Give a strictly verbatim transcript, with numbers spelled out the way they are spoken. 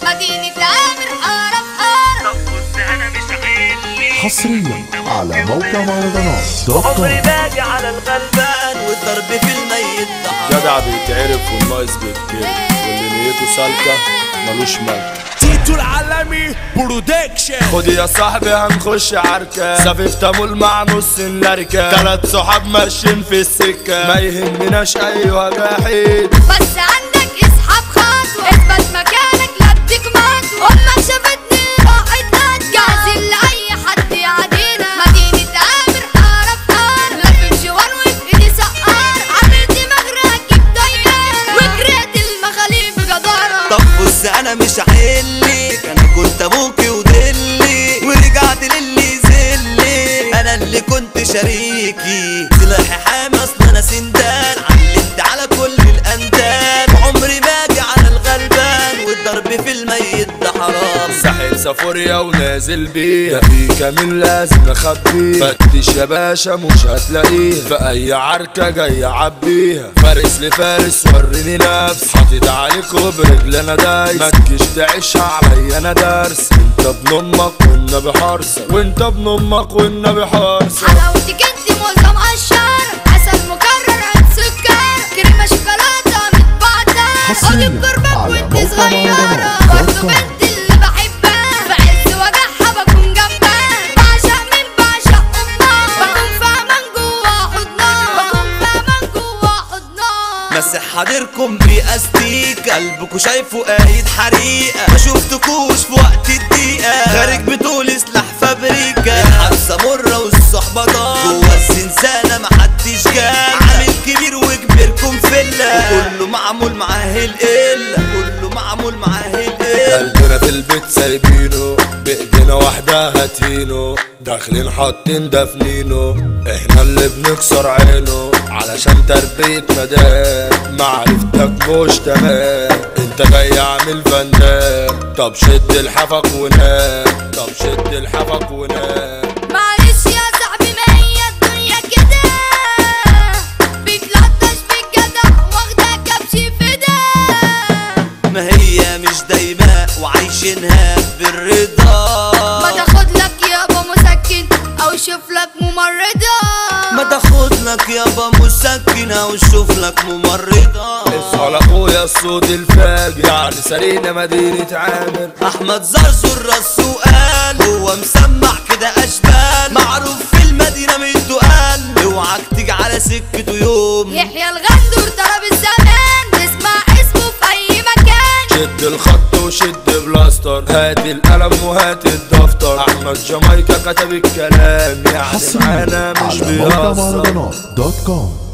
مدينة عامر حارة بحارة. طب بص انا مش عيلي حصريا على موقع مهرجانات دوت كوم. عمري باجي على الغلبان والضرب في الميت ضحك. جدع بيتعرف والناقص بيتكلم واللي نيته سالكة ملوش ملك. تيتو العالمي برودكشن. خد يا صاحبي هنخش عركة سفيف تمول مع نص النركة. تلات صحاب ماشيين في السكة ما يهمناش ايوه جحيد. بس عندك اسحب خطوة اثبت مكانك لا اديك مطوة. امك شافتني راحت نادية جاهزين لأي حد يعادينا. مدينة عامر حارة بحارة لافف جوان وفي ايدي سقارة. عامل دماغ راكب طيارة وجريت المخاليف بجدارة. طب بص انا مش عيلي انا كنت ابوكي ودلي ورجعت للي زلي. انا اللي كنت شريكي سلاحي حامي اصل انا سندان. علمت على كل الانداد عمري ما اجي على الغلبان والضرب في الميت ده حرام. ساحل سافوريا ونازل بيها في كمين لازم نخبيه. فتش يا باشا مش هتلاقيه في اي عركة جاي عبيها. فارس لفارس وريني نفس حاطط عليك وبرجل انا دايس. ما تجيش تعيشها عليا انا درس. انت ابن امك والنبي حارسك وانت ابن امك والنبي حارسك. حلاوتك انت موزة مقشرة عسل مكرر عند سكر كريمة شوكولاتة متبعتة. خدي بقربك وانت صغيرة برضه بنت اللي بحبها. في عز وجعها بكون جنبها. بعشق مين بعشق امها. بكون فاهمة جوا حضنها. بكون فاهمة جوا حضنها. مسح حاضركم بأستيك قلبكوا شايفه قايد حريقة. ما شفتكوش في وقت الدقيقة خارج بطول سلاح فابريكا. الحبسة مرة والصحبة ضال جوا الزنزانة محدش جال. عامل كبير وكبيركم فيلا وكله معمول معاه القلة. كله معمول معاه القلة. قلبنا في البيت سايبينه بايدينا واحدة هاتينه. داخلين حاطين دافنينه احنا اللي بنكسر عينه. علشان تربية مدام معرفتك مش تمام. انت جاي عامل فنان طب شد الحفك ونام. طب شد الحفك ونام. معلش يا صاحبي ما هي الدنيا كده. بتلطش بالجدع واخدة كبش فدا. ما هي مش دايما وعايشينها بالرضا. ما تاخد لك يابا مسكن او شوف لك ممرضة. ما تاخد لك يابا مسكن او شوف لك ممرضة. اصحى لاخويا الصوت الفاجر يعني سرينا مدينة عامر. احمد زرزور راسه قال هو مسمع كده اشبال. معروف في المدينة من التقال اوعك تيجي على سكته يوم. يحيى الغندور ضرب الزمان تسمع اسمه في اي مكان. شد الخط وشد بلاستر هات القلم وهات الدفتر. احمد جامايكا كتب الكلام يعني معانا مش على موقع بيهزر. مهرجانات دوت كوم.